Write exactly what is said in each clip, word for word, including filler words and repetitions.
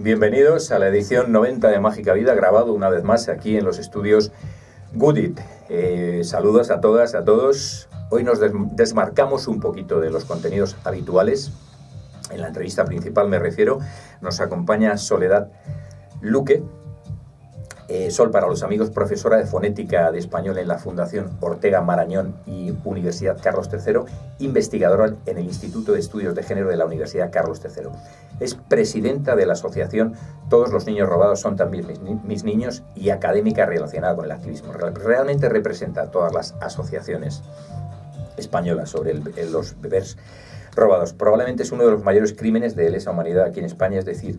Bienvenidos a la edición noventa de Mágica Vida, grabado una vez más aquí en los estudios Goodit. Eh, saludos a todas, a todos. Hoy nos des desmarcamos un poquito de los contenidos habituales. En la entrevista principal me refiero, nos acompaña Soledad Luque, eh, Sol para los amigos, profesora de fonética de español en la Fundación Ortega Marañón y Universidad Carlos tercero, investigadora en el Instituto de Estudios de Género de la Universidad Carlos tercero. Es presidenta de la asociación Todos los niños robados son también mis, mis niños y académica relacionada con el activismo. Realmente representa a todas las asociaciones españolas sobre el, el, los bebés robados. Probablemente es uno de los mayores crímenes de lesa humanidad aquí en España, es decir,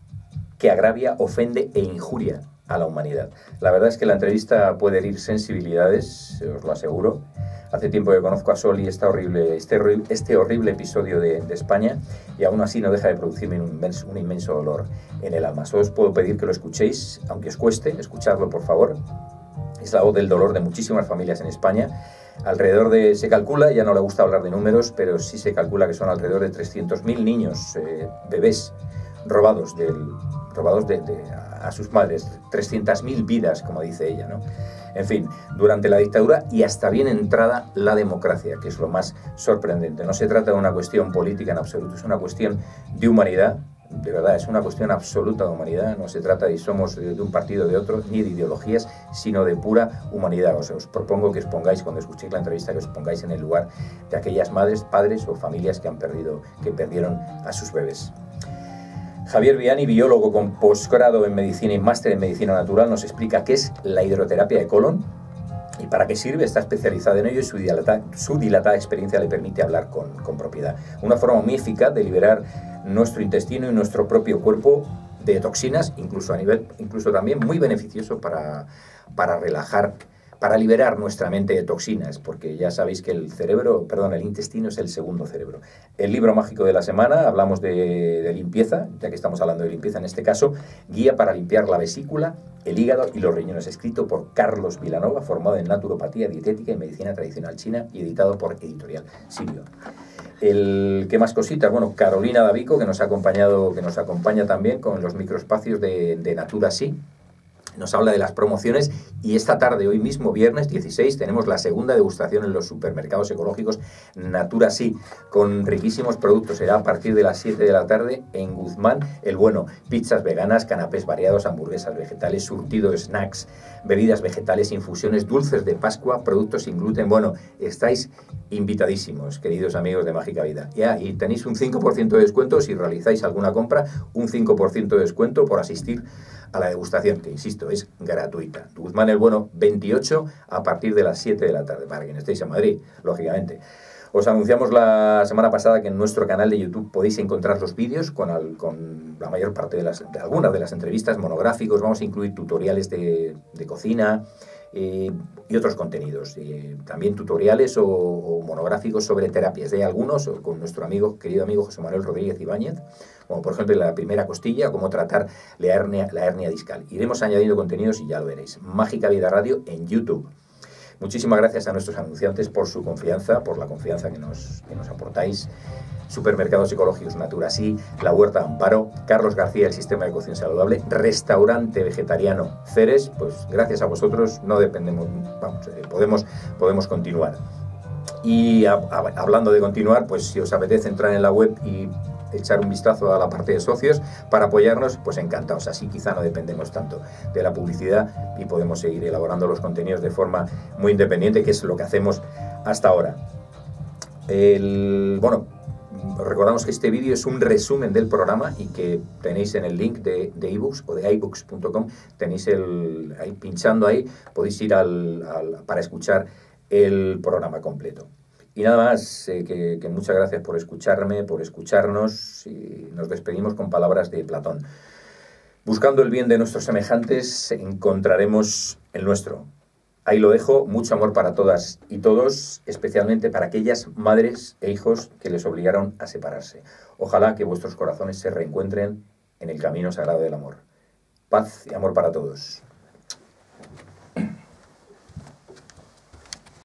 que agravia, ofende e injuria a la humanidad. La verdad es que la entrevista puede herir sensibilidades, os lo aseguro. Hace tiempo que conozco a Sol y esta horrible, este, este horrible episodio de, de España, y aún así no deja de producirme un inmenso, un inmenso dolor en el alma. Solo os puedo pedir que lo escuchéis, aunque os cueste, escuchadlo por favor. Es la voz del dolor de muchísimas familias en España. Alrededor de, se calcula, ya no le gusta hablar de números, pero sí se calcula que son alrededor de trescientos mil niños, eh, bebés, robados, del, robados de, de, a sus madres, trescientas mil vidas, como dice ella, ¿no? En fin, durante la dictadura y hasta bien entrada la democracia, que es lo más sorprendente. No se trata de una cuestión política en absoluto, es una cuestión de humanidad, de verdad, es una cuestión absoluta de humanidad. No se trata de si somos de un partido o de otro, ni de ideologías, sino de pura humanidad. O sea, os propongo que os pongáis, cuando escuchéis la entrevista, que os pongáis en el lugar de aquellas madres, padres o familias que han perdido, que perdieron a sus bebés. Javier Viani, biólogo con posgrado en medicina y máster en medicina natural, nos explica qué es la hidroterapia de colon y para qué sirve. Está especializado en ello y su dilatada, su dilatada experiencia le permite hablar con, con propiedad. Una forma muy eficaz de liberar nuestro intestino y nuestro propio cuerpo de toxinas, incluso a nivel, incluso también muy beneficioso para, para relajar, para liberar nuestra mente de toxinas, porque ya sabéis que el cerebro, perdón, el intestino es el segundo cerebro. El libro mágico de la semana, hablamos de, de limpieza, ya que estamos hablando de limpieza en este caso, Guía para limpiar la vesícula, el hígado y los riñones, escrito por Carlos Vilanova, formado en naturopatía, dietética y medicina tradicional china y editado por Editorial Sirio. El, ¿Qué más cositas? Bueno, Carolina Davico, que nos ha acompañado, que nos acompaña también con los microespacios de, de Natura Sí. Nos habla de las promociones y esta tarde, hoy mismo, viernes dieciséis, tenemos la segunda degustación en los supermercados ecológicos Natura Sí, con riquísimos productos. Será a partir de las siete de la tarde en Guzmán el Bueno. Pizzas veganas, canapés variados, hamburguesas vegetales, surtido de snacks, bebidas vegetales, infusiones, dulces de Pascua, productos sin gluten. Bueno, estáis invitadísimos, queridos amigos de Mágica Vida. Ya, y tenéis un cinco por ciento de descuento si realizáis alguna compra, un cinco por ciento de descuento por asistir a la degustación, que insisto, es gratuita. Guzmán el Bueno veintiocho a partir de las siete de la tarde, para quien estéis en Madrid, lógicamente. Os anunciamos la semana pasada que en nuestro canal de YouTube podéis encontrar los vídeos con, al, con la mayor parte de, las, de algunas de las entrevistas, monográficos. Vamos a incluir tutoriales de, de cocina eh, y otros contenidos. Eh, también tutoriales o, o monográficos sobre terapias. Hay algunos con nuestro amigo, querido amigo José Manuel Rodríguez Ibáñez, como por ejemplo la primera costilla, cómo tratar la hernia, la hernia discal. Iremos añadiendo contenidos y ya lo veréis. Mágica Vida Radio en YouTube. Muchísimas gracias a nuestros anunciantes por su confianza, por la confianza que nos, que nos aportáis. Supermercados ecológicos Natura Sí, La Huerta Amparo, Carlos García, el Sistema de Cocción Saludable, Restaurante Vegetariano Ceres. Pues gracias a vosotros no dependemos, vamos, eh, podemos, podemos continuar. Y a, a, hablando de continuar, pues si os apetece entrar en la web y echar un vistazo a la parte de socios para apoyarnos, pues encantados. Así quizá no dependemos tanto de la publicidad y podemos seguir elaborando los contenidos de forma muy independiente, que es lo que hacemos hasta ahora. El, bueno, recordamos que este vídeo es un resumen del programa y que tenéis en el link de, de ebooks o de ibooks punto com, tenéis el, ahí pinchando ahí, podéis ir al, al, para escuchar el programa completo. Y nada más, eh, que, que muchas gracias por escucharme, por escucharnos, y nos despedimos con palabras de Platón. Buscando el bien de nuestros semejantes, encontraremos el nuestro. Ahí lo dejo, mucho amor para todas y todos, especialmente para aquellas madres e hijos que les obligaron a separarse. Ojalá que vuestros corazones se reencuentren en el camino sagrado del amor. Paz y amor para todos.